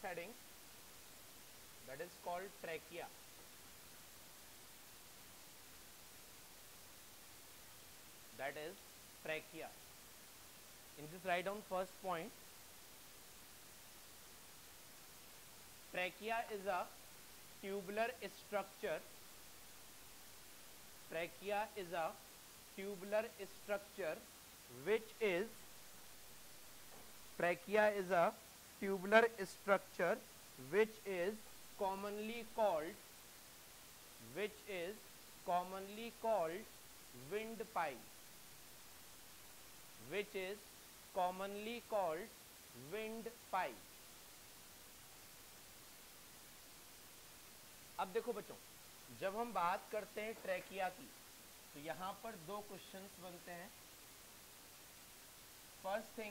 heading, that is called trachea. That is trachea. In this, write down first point. Trachea is a tubular structure. Trachea is a tubular structure which is commonly called windpipe. अब देखो बच्चों, जब हम बात करते हैं trachea की तो यहां पर दो क्वेश्चंस बनते हैं. फर्स्ट थिंग,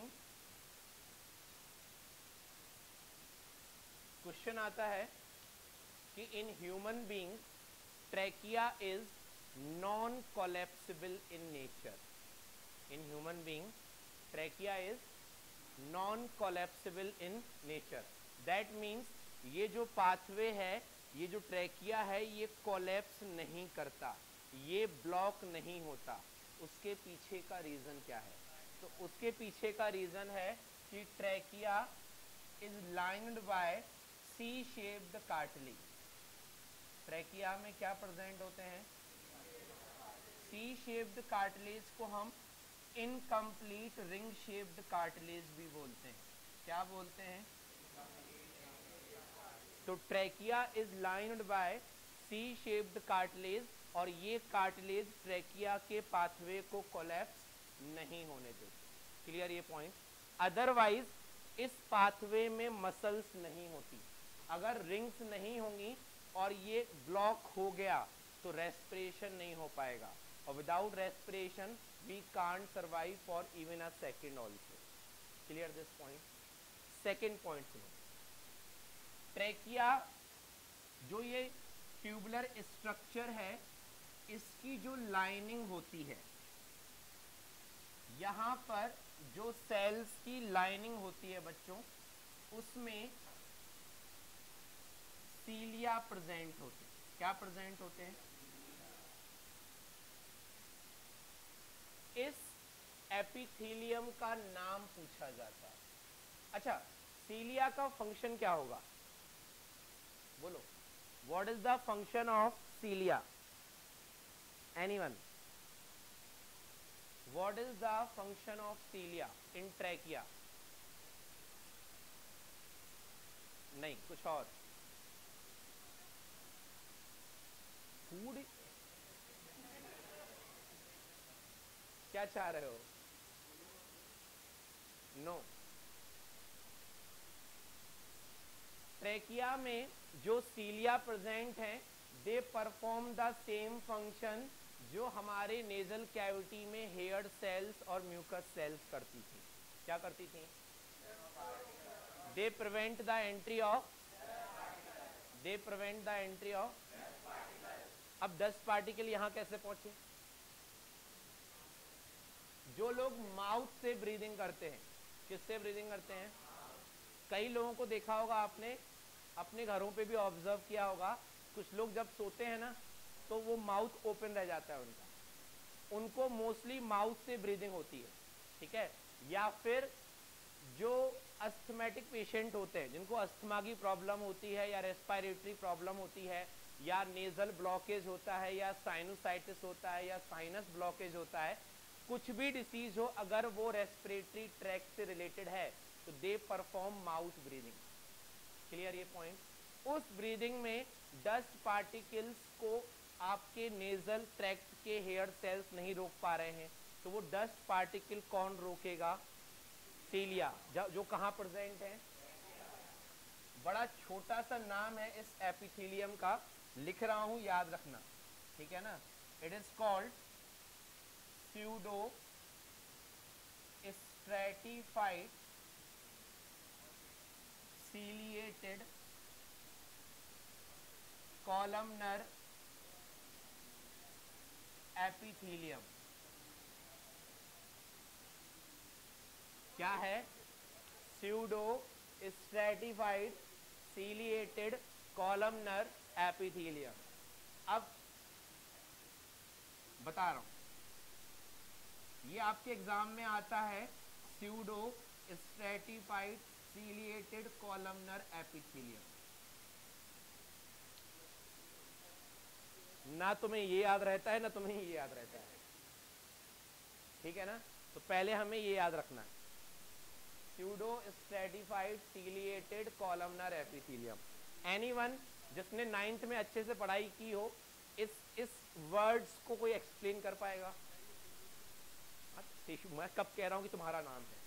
क्वेश्चन आता है कि in human being trachea is non collapsible in nature. In human being trachea is non collapsible in nature. That means ये जो पाथवे है, ये जो ट्रैकिया है, ये कोलैप्स नहीं करता, ये ब्लॉक नहीं होता. उसके पीछे का रीजन क्या है? तो उसके पीछे का रीजन है कि trachea is lined by C shaped cartilage. Trachea में क्या प्रेजेंट होते हैं? सी शेप्ड कार्टिलेज को हम इनकम्प्लीट रिंग शेप्ड कार्टिलेज भी बोलते हैं. क्या बोलते हैं? तो trachea is lined by C shaped cartilage, और ये कार्टिलेज ट्रैकिया के पाथवे को कोलैप्स नहीं होने देते. क्लियर ये पॉइंट? अदरवाइज इस पाथवे में मसल्स नहीं होती. अगर रिंग्स नहीं होंगी और ये ब्लॉक हो गया तो रेस्पिरेशन नहीं हो पाएगा, और without respiration we can't survive for even a second also. Clear this point? Second point सुनो. ट्रैकिया जो ये ट्यूबुलर स्ट्रक्चर है, इसकी जो लाइनिंग होती है, यहां पर जो सेल्स की लाइनिंग होती है बच्चों, उसमें सीलिया प्रेजेंट होते हैं. क्या प्रेजेंट होते हैं? इस एपिथेलियम का नाम पूछा जाता है. अच्छा, सीलिया का फंक्शन क्या होगा? बोलो, what is the function of cilia? Anyone? What is the function of cilia in trachea? नहीं, कुछ और. फूड? क्या चाह रहे हो? नो. ट्रैकिया में जो सीलिया प्रेजेंट हैं, they perform the same function जो हमारे नेजल कैविटी में हेयर सेल्स और म्यूकस सेल्स करती थी. क्या करती थी? They prevent the entry of अब डस्ट पार्टिकल यहां कैसे पहुंचे? जो लोग माउथ से ब्रीदिंग करते हैं, किससे ब्रीदिंग करते हैं? कई लोगों को देखा होगा आपने, अपने घरों पे भी ऑब्जर्व किया होगा, कुछ लोग जब सोते हैं ना तो वो माउथ ओपन रह जाता है उनका. उनको मोस्टली माउथ से ब्रीदिंग होती है. ठीक है? या फिर जो अस्थमेटिक पेशेंट होते हैं, जिनको अस्थमा की प्रॉब्लम होती है, या रेस्पिरेटरी प्रॉब्लम होती है, या नेजल ब्लॉकेज होता है, या साइनोसाइटिस होता है, या साइनस ब्लॉकेज होता है, कुछ भी डिसीज हो, अगर वो रेस्पिरेटरी ट्रैक्ट से रिलेटेड है तो they perform mouth breathing. Clear ये पॉइंट? उस ब्रीदिंग में डस्ट पार्टिकल्स को आपके नेजल ट्रैक्ट के हेयर सेल्स नहीं रोक पा रहे हैं, तो वो डस्ट पार्टिकल कौन रोकेगा? सीलिया. जो कहां प्रेजेंट है? बड़ा छोटा सा नाम है इस एपिथेलियम का, लिख रहा हूं, याद रखना. ठीक है ना? It is called pseudo stratified ciliated columnar epithelium. क्या है? pseudo stratified ciliated columnar epithelium। अब बता रहा हूं, ये आपके एग्जाम में आता है pseudo stratified ciliated columnar epithelium। ना तुम्हें ये याद रहता है ना तुम्हें ये याद रहता है, ठीक है ना? तो पहले हमें ये याद रखना है, pseudo stratified ciliated columnar epithelium। Anyone जिसने 9th में अच्छे से पढ़ाई की हो, इस वर्ड्स को कोई एक्सप्लेन कर पाएगा? टिश्यू, मैं कब कह रहा हूं कि तुम्हारा नाम है,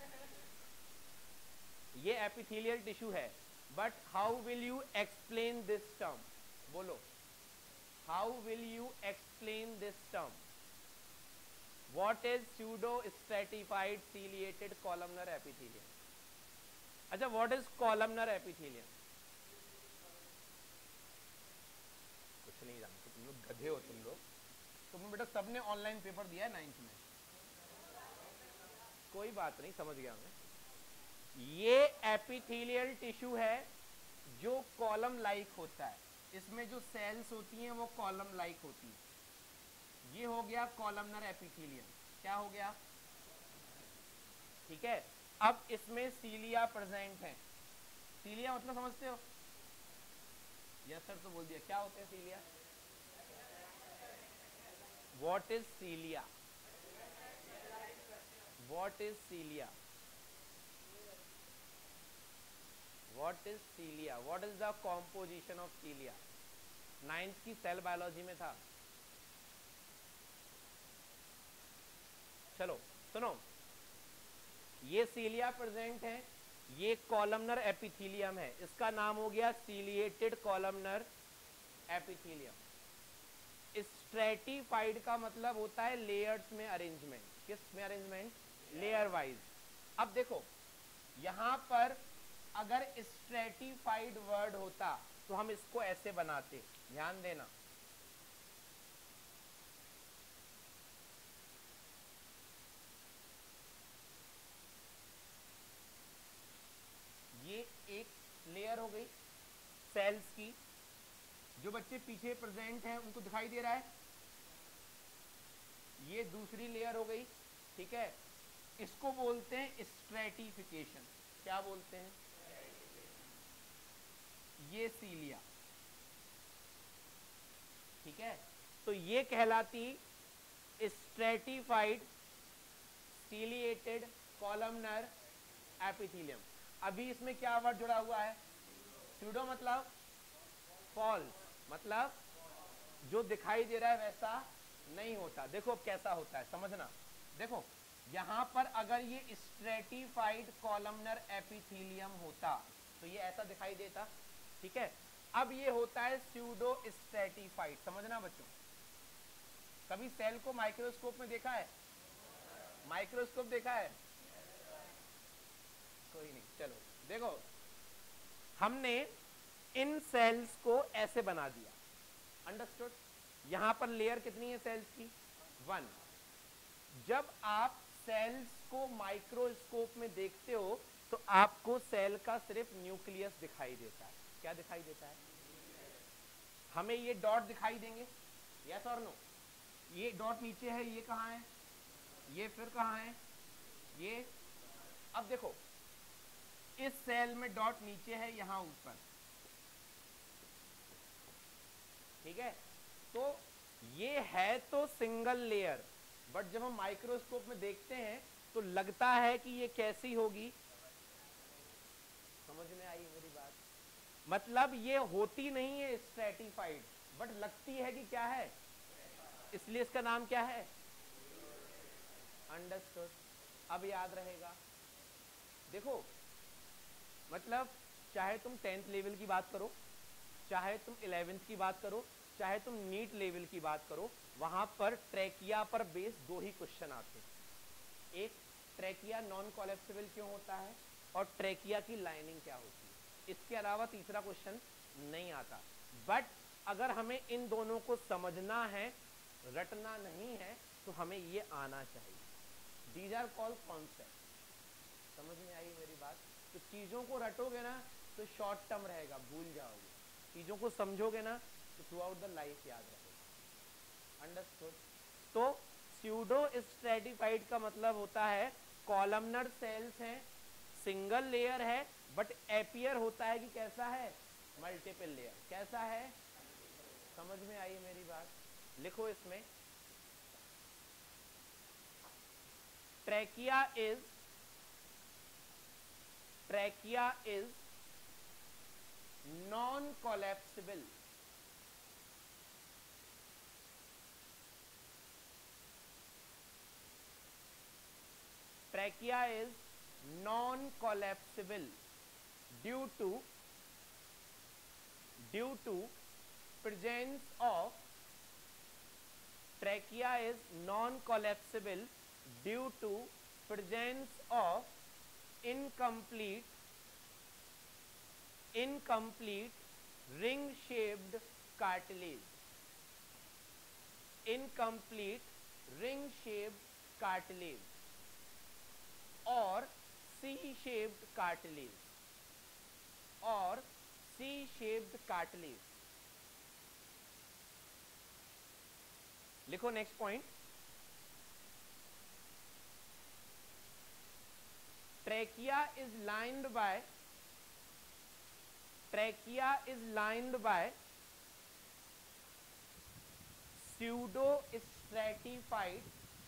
ये एपिथेलियल टिश्यू है, but how will you explain this term? बोलो, how will you explain this term? What is pseudo stratified ciliated columnar epithelium? अच्छा, व्हाट इज columnar epithelium? कुछ नहीं जानते तुम लोग, गधे हो तुम लोग। तुम बेटा सबने ऑनलाइन पेपर दिया है 9th में, कोई बात नहीं, समझ गया मैं। ये एपिथेलियल टिश्यू है जो कॉलम लाइक होता है, इसमें जो सेल्स होती हैं वो कॉलम लाइक होती है। ये हो गया कॉलमनर एपिथेलियम। क्या हो गया? ठीक है। अब इसमें सीलिया प्रेजेंट है। सीलिया मतलब समझते हो? यस सर तो बोल दिया। क्या होते हैं cilia? What is cilia? What is cilia? What is cilia? What is the composition of cilia? 9th की सेल बायोलॉजी में था। चलो सुनो, ये सीलिया प्रेजेंट है, ये कॉलमनर एपिथेलियम है, इसका नाम हो गया सीलिएटेड कॉलमनर एपिथेलियम। स्ट्रेटिफाइड का मतलब होता है लेयर्स में अरेंजमेंट। किस में अरेंजमेंट? Layer wise. अब देखो यहां पर अगर स्ट्रेटिफाइड वर्ड होता तो हम इसको ऐसे बनाते, ध्यान देना। ये एक लेयर हो गई सेल्स की। जो बच्चे पीछे प्रेजेंट हैं उनको दिखाई दे रहा है? ये दूसरी लेयर हो गई, ठीक है। इसको बोलते हैं स्ट्रेटिफिकेशन। क्या बोलते हैं? ये सीलिया, ठीक है। तो ये कहलाती स्ट्रेटिफाइड सीलिएटेड कॉलमनर एपिथेलियम। अभी इसमें क्या वर्ड जुड़ा हुआ है? स्यूडो मतलब फॉल्स, मतलब जो दिखाई दे रहा है वैसा नहीं होता। देखो कैसा होता है, समझना। देखो यहां पर अगर ये स्ट्रेटिफाइड कॉलमनर एपिथेलियम होता तो ये ऐसा दिखाई देता, ठीक है। अब ये होता है स्यूडो स्ट्रेटिफाइड। समझना बच्चों, कभी सेल को माइक्रोस्कोप में देखा है? माइक्रोस्कोप देखा है? कोई नहीं, चलो देखो हमने इन सेल्स को ऐसे बना दिया, अंडरस्टूड। यहां पर लेयर कितनी है सेल्स की? 1। जब आप सेल्स को माइक्रोस्कोप में देखते हो तो आपको सेल का सिर्फ न्यूक्लियस दिखाई देता है। क्या दिखाई देता है? हमें ये डॉट दिखाई देंगे, यस और नो? ये डॉट नीचे है, ये कहां है? ये फिर कहां है? ये। अब देखो इस सेल में डॉट नीचे है, यहां ऊपर, ठीक है। तो ये है तो सिंगल लेयर, बट जब हम माइक्रोस्कोप में देखते हैं तो लगता है कि ये कैसी होगी। समझ में आई मेरी बात? मतलब ये होती नहीं है स्ट्रेटिफाइड, बट लगती है कि क्या है, इसलिए इसका नाम क्या है? अंडरस्टूड। अब याद रहेगा। देखो मतलब चाहे तुम 10th लेवल की बात करो, चाहे तुम 11th की बात करो, चाहे तुम नीट लेवल की बात करो, वहां पर ट्रैकिया पर बेस 2 ही क्वेश्चन आते हैं। एक, ट्रैकिया नॉन कोलैप्सिबल क्यों होता है, और ट्रैकिया की लाइनिंग क्या होती है। इसके अलावा तीसरा क्वेश्चन नहीं आता। बट अगर हमें इन दोनों को समझना है, रटना नहीं है, तो हमें ये आना चाहिए। These are called concept. समझ में आई मेरी बात? तो चीजों को रटोगे ना तो तो शॉर्ट टर्म रहेगा, भूल जाओगे। चीजों को समझोगे ना तो थ्रू आउट द लाइफ याद रहेगा। अंडरस्टूड? तो स्यूडो स्ट्रेटिफाइड का मतलब होता है कॉलमनर सेल्स हैं, सिंगल लेयर है, बट एपियर होता है कि कैसा है, मल्टीपल लेयर। कैसा है, समझ में आई मेरी बात? लिखो इसमें, trachea is non collapsible. Trachea is non-collapsible due to presence of trachea is non-collapsible due to presence of incomplete ring-shaped cartilage. Incomplete ring-shaped cartilage or C-shaped cartilage or C-shaped cartilage. लिखो next point, trachea is lined by pseudo stratified.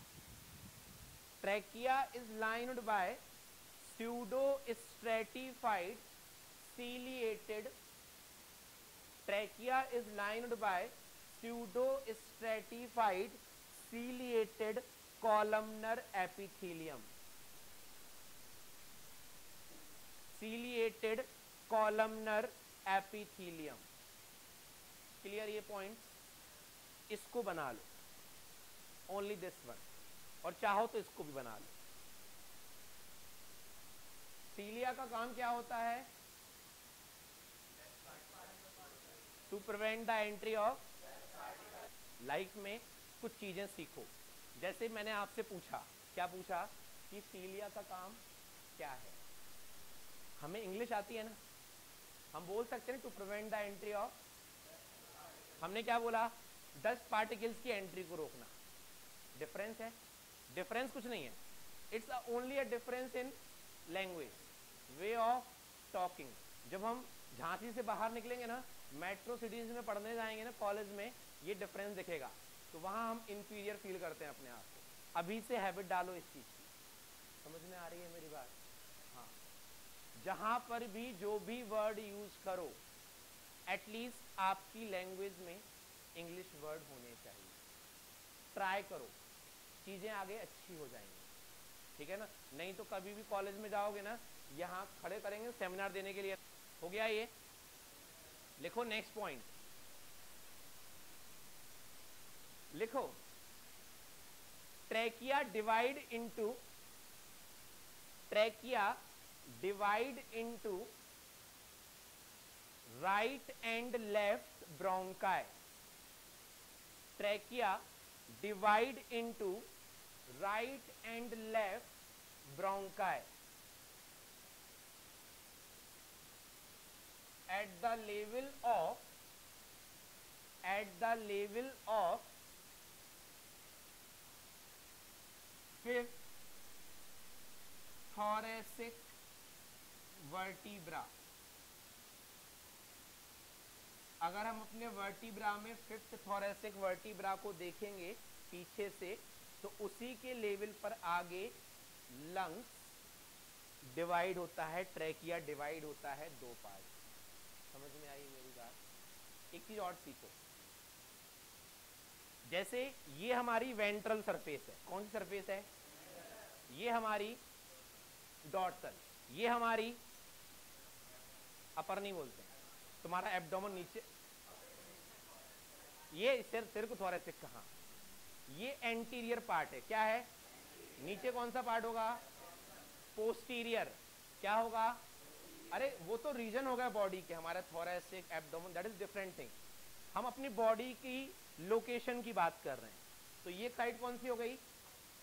Trachea is lined by pseudo stratified ciliated. Trachea is lined by pseudo stratified ciliated columnar epithelium. Ciliated columnar epithelium. Clear ये point? इसको बना लो, only this one, और चाहो तो इसको भी बना लो। सीलिया का काम क्या होता है? To prevent the entry of. Life में कुछ चीजें सीखो, जैसे मैंने आपसे पूछा, क्या पूछा कि सीलिया का काम क्या है। हमें इंग्लिश आती है ना, हम बोल सकते हैं to prevent the entry of. हमने क्या बोला? डस्ट पार्टिकल्स की एंट्री को रोकना। डिफरेंस है? डिफरेंस कुछ नहीं है, it's only a difference in language, way of talking. जब हम झांसी से बाहर निकलेंगे ना, मेट्रो सिटीज में पढ़ने जाएंगे ना, कॉलेज में, ये डिफरेंस दिखेगा, तो वहां हम इंफीरियर फील करते हैं अपने आप को। अभी से हैबिट डालो इस चीज की। समझ में आ रही है मेरी बात? हाँ, जहां पर भी जो भी वर्ड यूज करो, एटलीस्ट आपकी लैंग्वेज में इंग्लिश वर्ड होने चाहिए। ट्राई करो, चीजें आगे अच्छी हो जाएंगी, ठीक है ना? नहीं तो कभी भी कॉलेज में जाओगे ना, यहाँ खड़े करेंगे सेमिनार देने के लिए। हो गया ये? लिखो नेक्स्ट पॉइंट, लिखो trachea divide into right and left bronchi. ट्रैकिया divide into right and left bronchi at the level of fifth thoracic vertebra। अगर हम अपने वर्टिब्रा में फिफ्थ थोरेसिक वर्टिब्रा को देखेंगे पीछे से, तो उसी के लेवल पर आगे लंग्स डिवाइड होता है, ट्रैकिया डिवाइड होता है दो पार्ट। समझ में आई मेरी बात? एक चीज और सीखो, जैसे ये हमारी वेंट्रल सरफेस है। कौन सी सरफेस है? ये हमारी डॉर्सल, ये हमारी अपर नहीं बोलते, तुम्हारा एब्डोमेन नीचे, ये सिर को थोरेसिक कहा, ये एंटीरियर पार्ट है। क्या है? नीचे कौन सा पार्ट होगा? पोस्टीरियर। क्या होगा? अरे वो तो रीजन होगा बॉडी के, हमारा thoracic, abdomen, that is different thing. हम अपनी बॉडी की लोकेशन की बात कर रहे हैं। तो ये साइड कौन सी हो गई?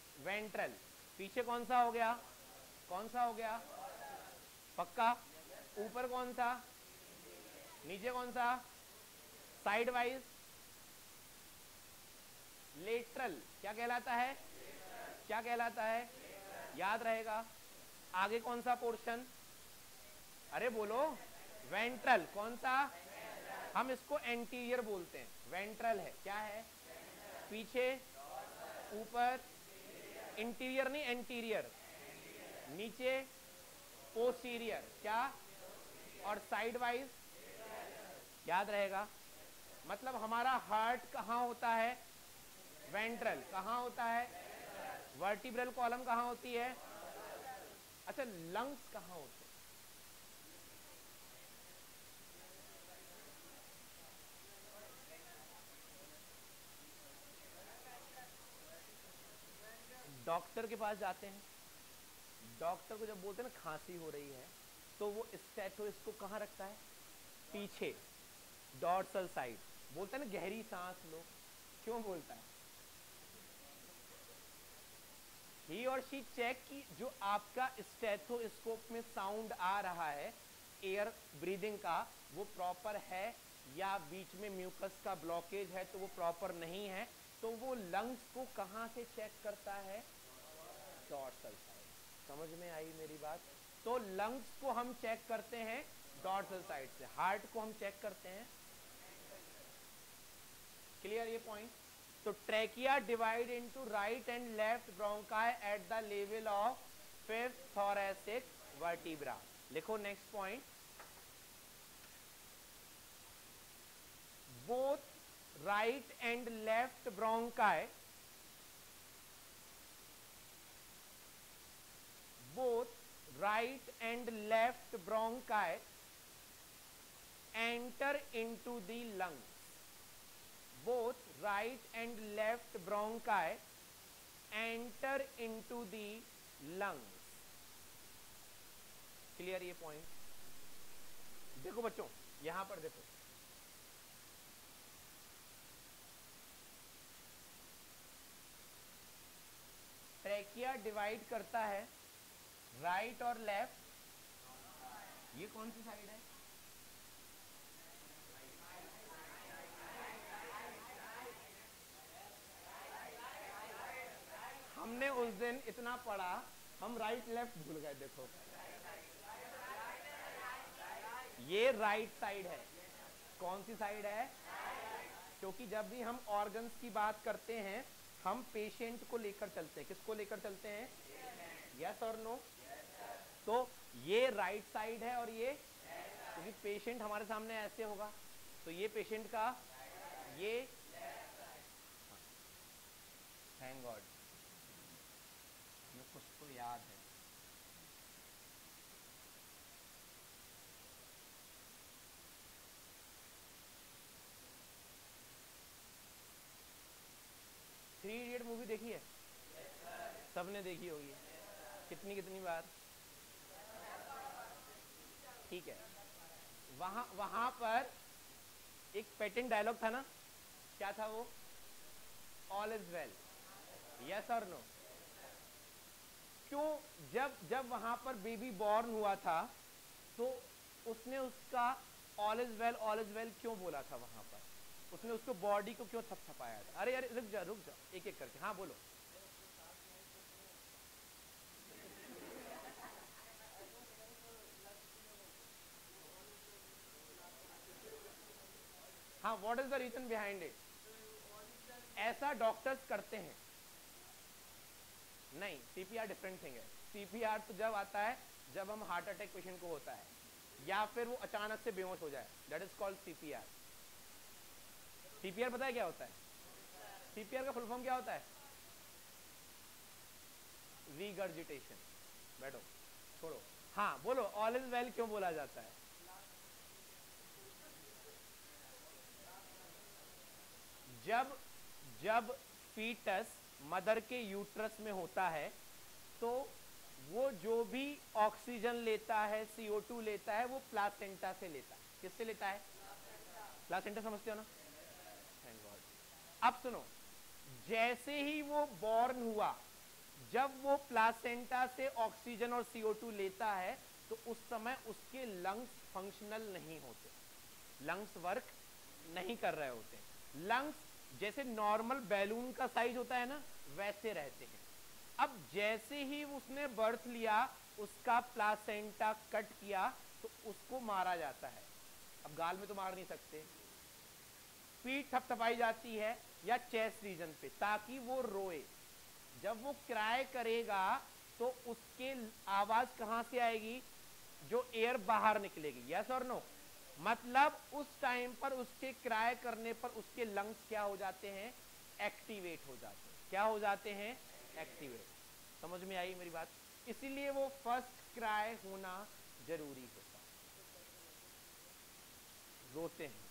वेंट्रल। पीछे कौन सा हो गया? कौन सा हो गया? पक्का? ऊपर कौन सा, नीचे कौन सा, साइड वाइज, लेटरल क्या कहलाता है, क्या कहलाता है, याद रहेगा। आगे कौन सा पोर्शन, अरे बोलो, वेंट्रल, कौन सा, हम इसको एंटीरियर बोलते हैं, वेंट्रल है, क्या है, पीछे, ऊपर, इंटीरियर नहीं एंटीरियर, नीचे, पोस्टीरियर, क्या, और साइड वाइज, याद रहेगा। मतलब हमारा हार्ट कहाँ होता है, वेंट्रल, कहाँ होता है, वर्टिब्रल कॉलम कहाँ होती है, अच्छा लंग्स कहाँ होते हैं, डॉक्टर के पास जाते हैं, डॉक्टर को जब बोलते हैं ना खांसी हो रही है, तो वो स्टेथोस्कोप कहाँ रखता है, पीछे, डॉर्सल साइड, बोलता है ना गहरी सांस लो, क्यों बोलता है, ही और शी चेक कि जो आपका स्टेथोस्कोप में साउंड आ रहा है एयर ब्रीदिंग का, वो प्रॉपर है या बीच में म्यूकस का ब्लॉकेज है तो वो प्रॉपर नहीं है, तो वो लंग्स को कहां से चेक करता है, डॉर्सल साइड। समझ में आई मेरी बात। तो लंग्स को हम चेक करते हैं डॉर्सल साइड से, हार्ट को हम चेक करते हैं, क्लियर ये पॉइंट। तो trachea divide into right and left bronchi at the level of fifth thoracic vertebra. लिखो next point, both right and left bronchi, both right and left bronchi enter into the lungs, both right and left bronchi enter into the lungs। Clear ये point. देखो बच्चों यहां पर देखो, trachea divide करता है right और लेफ्ट, ये कौन सी साइड है, हमने उस दिन इतना पढ़ा, हम राइट लेफ्ट भूल गए। देखो ये राइट साइड है, कौन सी साइड है, क्योंकि जब भी हम ऑर्गन्स की बात करते हैं हम पेशेंट को लेकर चलते हैं, किसको लेकर चलते हैं, यस और नो। तो ये राइट साइड है और ये, क्योंकि पेशेंट हमारे सामने ऐसे होगा, तो ये पेशेंट का ये, थैंक गॉड कुछ तो याद है। थ्री इडियट मूवी देखी है, सबने देखी होगी, कितनी कितनी बार, ठीक है। वहां पर एक पेटेंट डायलॉग था ना, क्या था वो, all is well, yes or no. क्यों, जब वहां पर बेबी बॉर्न हुआ था तो उसने उसका ऑल इज वेल क्यों बोला था, वहां पर उसने उसको बॉडी को क्यों थपथपाया था। अरे रुक जा एक एक करके, हाँ बोलो। हाँ, what is the reason behind it, ऐसा डॉक्टर्स करते हैं। नहीं, सीपीआर डिफरेंट थिंग है। सीपीआर तो जब आता है जब हम हार्ट अटैक पेशेंट को होता है या फिर वो अचानक से बेहोश हो जाए, that is called CPR. CPR पता है क्या होता है, सीपीआर का फुल फॉर्म क्या होता है, रीगर्जिटेशन। बैठो, छोड़ो, हाँ बोलो, ऑल इज वेल क्यों बोला जाता है, जब फीटस मदर के यूट्रस में होता है तो वो जो भी ऑक्सीजन लेता है, CO2 लेता है, वो प्लासेंटा से लेता है। किससे लेता है, प्लासेंटा, समझते हो ना, थैंक गॉड। अब सुनो, जैसे ही वो बॉर्न हुआ, जब वो प्लासेंटा से ऑक्सीजन और CO2 लेता है तो उस समय उसके लंग्स फंक्शनल नहीं होते, लंग्स वर्क नहीं कर रहे होते। लंग्स जैसे नॉर्मल बैलून का साइज होता है ना, वैसे रहते हैं। अब जैसे ही उसने बर्थ लिया, उसका प्लासेंटा कट किया, तो उसको मारा जाता है। अब गाल में तो मार नहीं सकते, पीठ थपथपाई जाती है या चेस्ट रीजन पे, ताकि वो रोए। जब वो क्राई करेगा तो उसके आवाज कहां से आएगी? जो एयर बाहर निकलेगी। Yes or no? मतलब उस टाइम पर उसके क्राई करने पर उसके लंग्स क्या हो जाते हैं? एक्टिवेट हो जाते हैं। क्या हो जाते हैं? एक्टिवेट। समझ में आई मेरी बात? इसीलिए वो फर्स्ट क्राई होना जरूरी होता है। रोते हैं।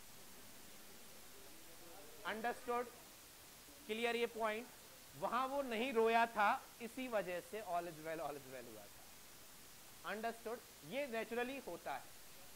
अंडरस्टूड? क्लियर ये पॉइंट? वहां वो नहीं रोया था, इसी वजह से ऑल इज वेल हुआ था। अंडरस्टूड? ये नेचुरली होता है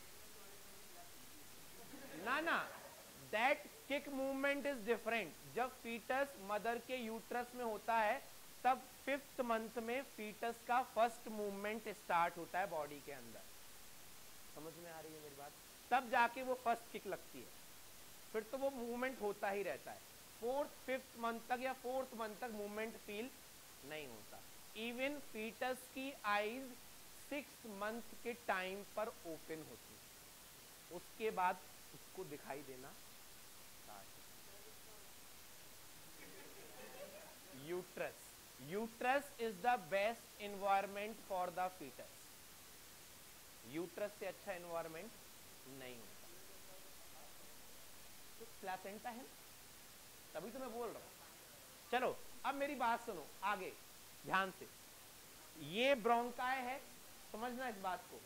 ना। ना, that kick movement is different. जब फीटस मदर के यूट्रस में होता है, तब 5th मंथ में फीटस का फर्स्ट मूवमेंट स्टार्ट होता है बॉडी के अंदर। समझ में आ रही है मेरी बात? तब जाके वो फर्स्ट किक लगती है, फिर तो वो मूवमेंट होता ही रहता है। 4th 5th मंथ तक या 4th मंथ तक मूवमेंट फील नहीं होता। इवन फीटस की आईज 6th मंथ के टाइम पर ओपन होती है, उसके बाद उसको दिखाई देना start. Uterus, uterus is the best environment for the foetus. Uterus से अच्छा एनवायरमेंट नहीं होता। तो प्लासेंटा है, तभी तो मैं बोल रहा हूं। चलो अब मेरी बात सुनो आगे ध्यान से। ये ब्रोंकाई है, समझना इस बात को।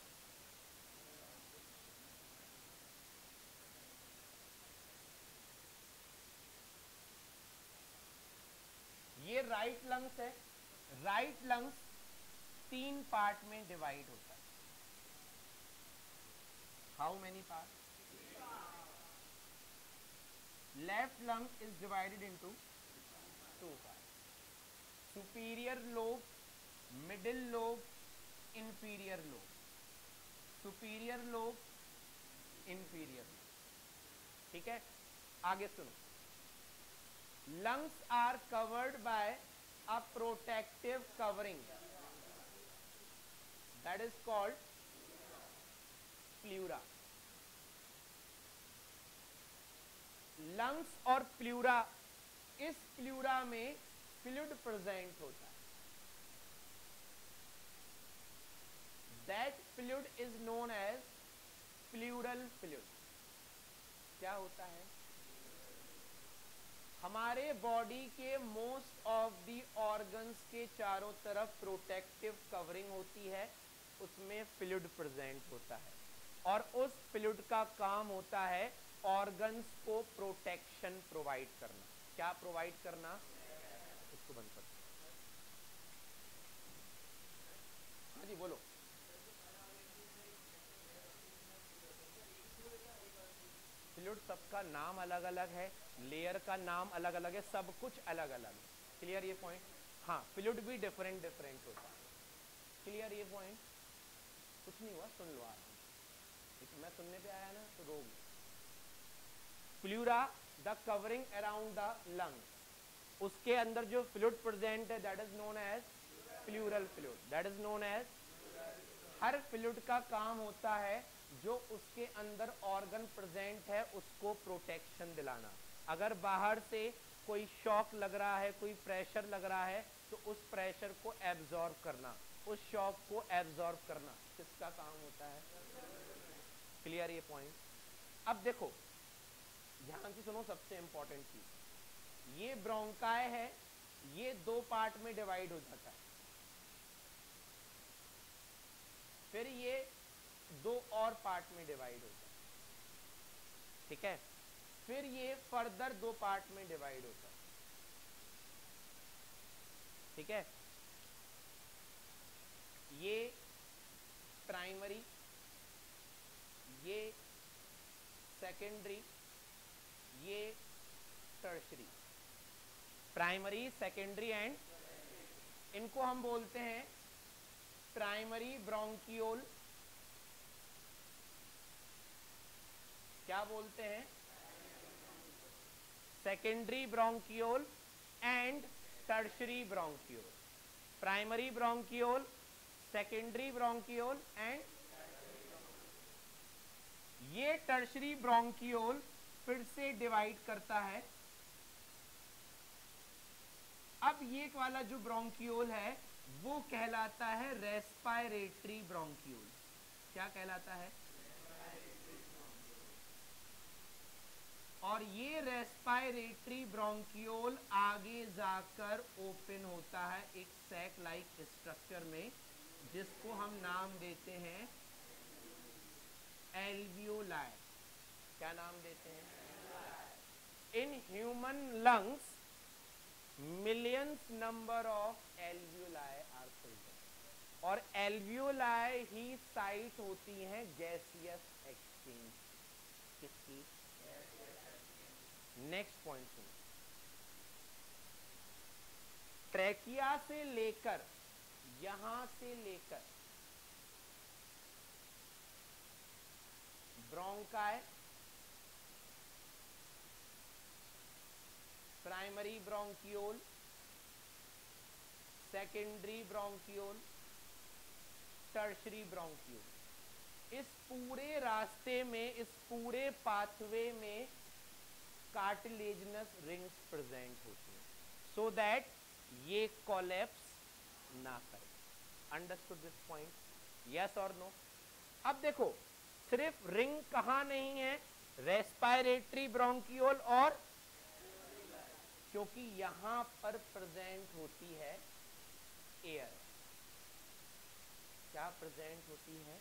ये राइट लंग्स है। राइट लंग्स 3 पार्ट में डिवाइड होता है। How many part? Left lung is divided into 2 part. Superior lobe, middle lobe, inferior lobe. Superior lobe, inferior lobe. ठीक है, आगे सुनो। lungs are covered by a protective covering that is called pleura। lungs और प्ल्यूरा, इस प्ल्यूरा में fluid present होता है। That fluid is known as pleural fluid. क्या होता है? हमारे बॉडी के मोस्ट ऑफ दी ऑर्गन्स के चारों तरफ प्रोटेक्टिव कवरिंग होती है, उसमें फ्लूइड प्रेजेंट होता है, और उस फ्लूइड का काम होता है ऑर्गन्स को प्रोटेक्शन प्रोवाइड करना। क्या प्रोवाइड करना? इसको बंद कर। हाँ जी बोलो। फ्लूइड सबका नाम अलग अलग है, लेयर का नाम अलग अलग है, सब कुछ अलग अलग है। क्लियर ये पॉइंट? हाँ, फ्लूइड भी डिफरेंट डिफरेंट होता है। क्लियर ये पॉइंट? कुछ नहीं हुआ, सुन लो आराम। मैं सुनने पे आया ना तो रोग। Pleura the covering around the lung, उसके अंदर जो फ्लूइड प्रेजेंट है that is known as pleural fluid. That is known as. हर फ्लूइड का काम होता है जो उसके अंदर ऑर्गन प्रेजेंट है उसको प्रोटेक्शन दिलाना। अगर बाहर से कोई शॉक लग रहा है, कोई प्रेशर लग रहा है, तो उस प्रेशर को एब्जॉर्ब करना, उस शॉक को एब्जॉर्ब करना किसका काम होता है? क्लियर ये पॉइंट? अब देखो ध्यान से सुनो, सबसे इंपॉर्टेंट चीज, ये ब्रोंकाई है, ये 2 पार्ट में डिवाइड हो जाता है, फिर ये 2 और पार्ट में डिवाइड होता है। ठीक है, फिर ये फर्दर 2 पार्ट में डिवाइड होता है। ठीक है, ये प्राइमरी, ये सेकेंडरी, ये टर्शरी। प्राइमरी, सेकेंडरी एंड, इनको हम बोलते हैं प्राइमरी ब्रोंकियोल, क्या बोलते हैं, secondary bronchiole and tertiary bronchiole. Primary bronchiole, secondary bronchiole and ये टर्शरी ब्रोंकियोल फिर से डिवाइड करता है। अब ये वाला जो ब्रोंकियोल है वो कहलाता है रेस्पायरेटरी ब्रोंकियोल। क्या कहलाता है? और ये रेस्पायरेटरी ब्रोंकियोल आगे जाकर ओपन होता है एक सैक लाइक स्ट्रक्चर में, जिसको हम नाम देते हैं एल्वियोलाई। क्या नाम देते हैं? In human lungs millions number of alveoli are present, और एल्वियोलाई ही साइट होती हैं गैसियस एक्सचेंज। किसकी? नेक्स्ट पॉइंट सुनो, ट्रैकिया से लेकर यहां से लेकर bronchi, primary bronchiole, secondary bronchiole, tertiary bronchiole, इस पूरे रास्ते में, इस पूरे पाथवे में कार्टिलेजिनस रिंग्स प्रेजेंट होती हैं, सो दैट ये कोलैप्स ना करे। Understood this point? Yes or no? अब देखो, सिर्फ रिंग कहां नहीं है, रेस्पायरेटरी ब्रोंकियोल और, क्योंकि यहां पर प्रेजेंट होती है एयर। क्या प्रेजेंट होती है?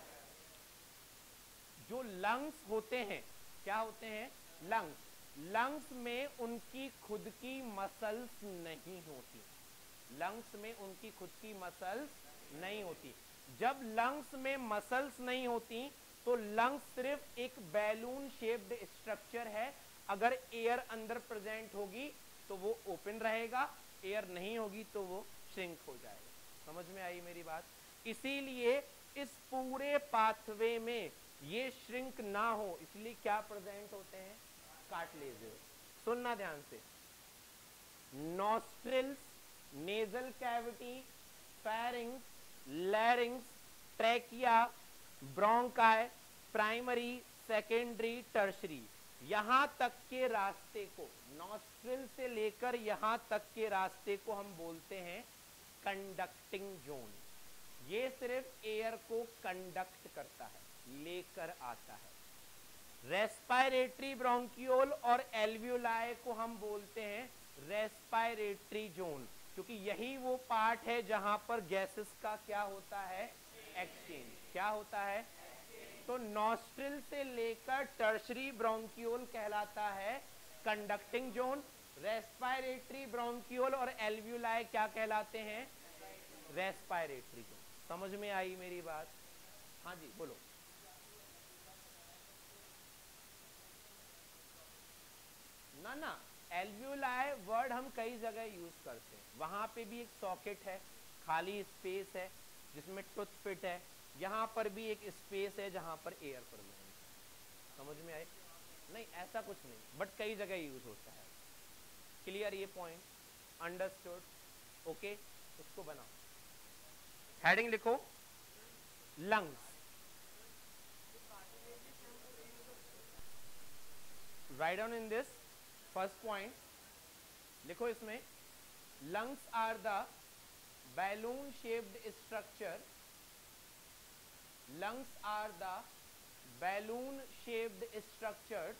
जो लंग्स होते हैं, क्या होते हैं? लंग्स। लंग्स में उनकी खुद की मसल्स नहीं होती, लंग्स में उनकी खुद की मसल्स नहीं होती। जब लंग्स में मसल्स नहीं होती तो लंग्स सिर्फ एक बैलून शेप्ड स्ट्रक्चर है। अगर एयर अंदर प्रेजेंट होगी तो वो ओपन रहेगा, एयर नहीं होगी तो वो श्रिंक हो जाएगा। समझ में आई मेरी बात? इसीलिए इस पूरे पाथवे में ये श्रिंक ना हो, इसलिए क्या प्रेजेंट होते हैं? कार्टिलेजेस। सुनना ध्यान से, nostrils, nasal cavity, pharynx, larynx, trachea, bronchi, primary, secondary, tertiary, यहां तक के रास्ते को, नॉस्ट्रिल से लेकर यहां तक के रास्ते को हम बोलते हैं कंडक्टिंग जोन। ये सिर्फ एयर को कंडक्ट करता है, लेकर आता है। रेस्पायरेटरी ब्रोंकियोल और एल्वियोलाई को हम बोलते हैं रेस्पायरेटरी जोन, क्योंकि यही वो पार्ट है जहां पर गैसेस का क्या होता है? एक्सचेंज। क्या होता है? तो नॉस्ट्रिल से लेकर टर्शरी ब्रोंकियोल कहलाता है कंडक्टिंग जोन, रेस्पायरेटरी ब्रोंकियोल और एल्वियोलाई क्या कहलाते हैं? Respiratory zone. समझ में आई मेरी बात? हाँ जी बोलो। ना ना, एल्वियोलाई वर्ड हम कई जगह यूज करते हैं, वहां पे भी एक सॉकेट है, खाली स्पेस है जिसमें टूथ फिट है, यहां पर भी एक स्पेस है जहां पर एयर प्रेजेंट है। समझ में आए? नहीं ऐसा कुछ नहीं, बट कई जगह यूज होता है। क्लियर ये पॉइंट? अंडरस्टूड? ओके, इसको बनाओ, हेडिंग लिखो lungs. Write down in this first point, लिखो इसमें, lungs are the balloon shaped structure, lungs are the balloon shaped structures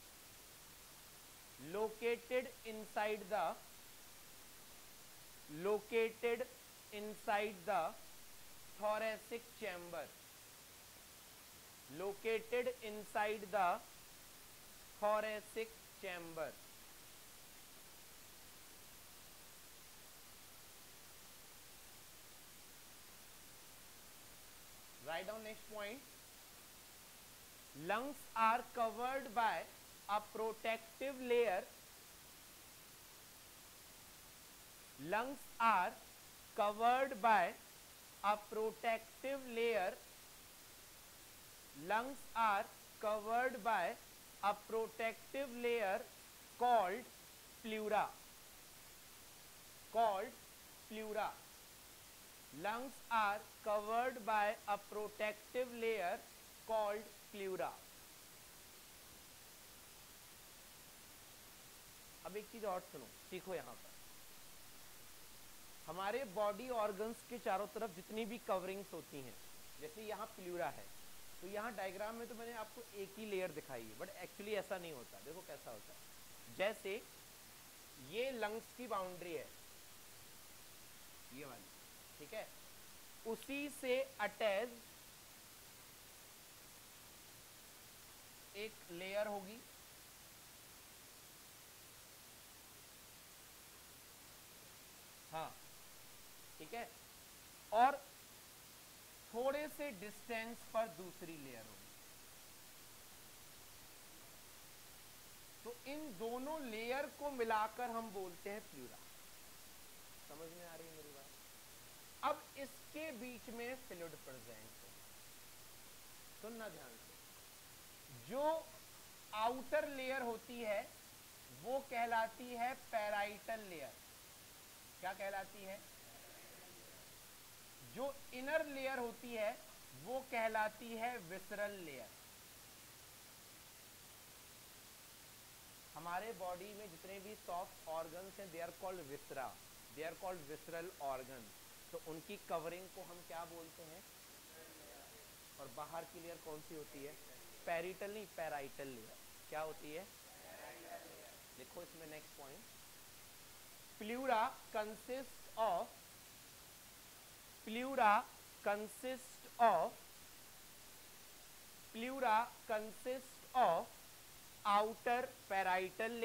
located inside the thoracic chamber, located inside the thoracic chamber. Write down next point. Lungs are covered by a protective layer. Lungs are covered by a protective layer, lungs are covered by a protective layer called pleura. Lungs are covered by a protective layer called pleura. अब एक चीज और सुनो, सीखो यहां पर। हमारे body organs के चारों तरफ जितनी भी कवरिंग्स होती हैं, जैसे यहाँ प्लूरा है, तो यहाँ डायग्राम में तो मैंने आपको एक ही लेयर दिखाई है, बट एक्चुअली ऐसा नहीं होता। देखो कैसा होता है, जैसे ये लंग्स की बाउंड्री है, ये वाली, ठीक है, उसी से अटैच एक लेयर होगी, हाँ ठीक है, और थोड़े से डिस्टेंस पर दूसरी लेयर होगी। तो इन दोनों लेयर को मिलाकर हम बोलते हैं प्लूरा। समझ में आ रही है मेरी बात? अब इसके बीच में फ्लूइड प्रेजेंट है। सुनना ध्यान से, जो आउटर लेयर होती है वो कहलाती है पैराइटल लेयर। क्या कहलाती है? जो इनर लेयर होती है वो कहलाती है विसरल लेयर। हमारे बॉडी में जितने भी सॉफ्ट ऑर्गन्स हैं, they are called viscera, they are called visceral organ. तो उनकी कवरिंग को हम क्या बोलते हैं? और बाहर की लेयर कौन सी होती है? पैरिटल नहीं, पैराइटल लेयर। क्या होती है? देखो इसमें next point, pleura consist of outer parietal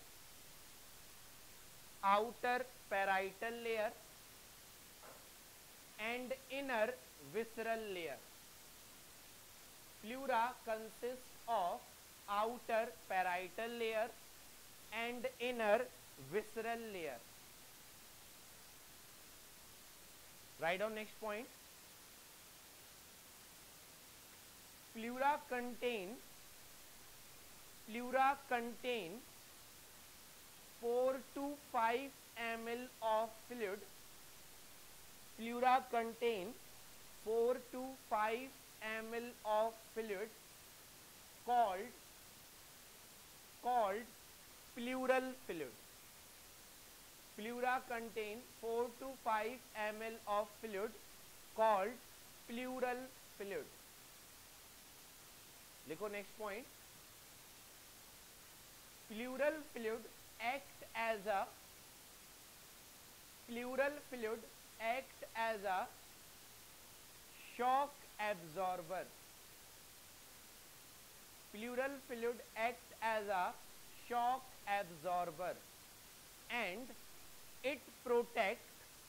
layer and inner visceral layer. Pleura consists of outer parietal layer and inner visceral layer. Write down next point. Pleura contain 4 to 5 ml of fluid. Pleura contain 4 to 5 ml of fluid called pleural fluid. Pleura contain 4 to 5 ml of fluid called pleural fluid. लिखो next point. Pleural fluid act as a shock absorber. Pleural fluid act as a shock absorber and it protects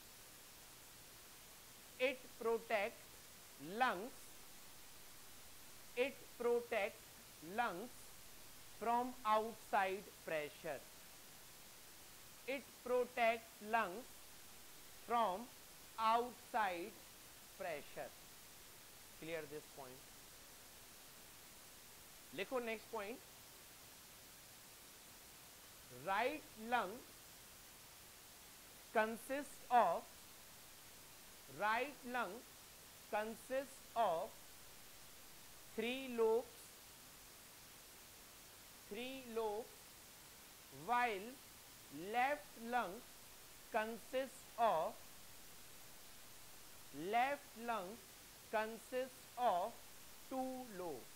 lungs from outside pressure. It protects lungs from outside pressure. Clear this point? लिखो next point. Right lung consists of 3 lobes, while left lung consists of 2 lobes.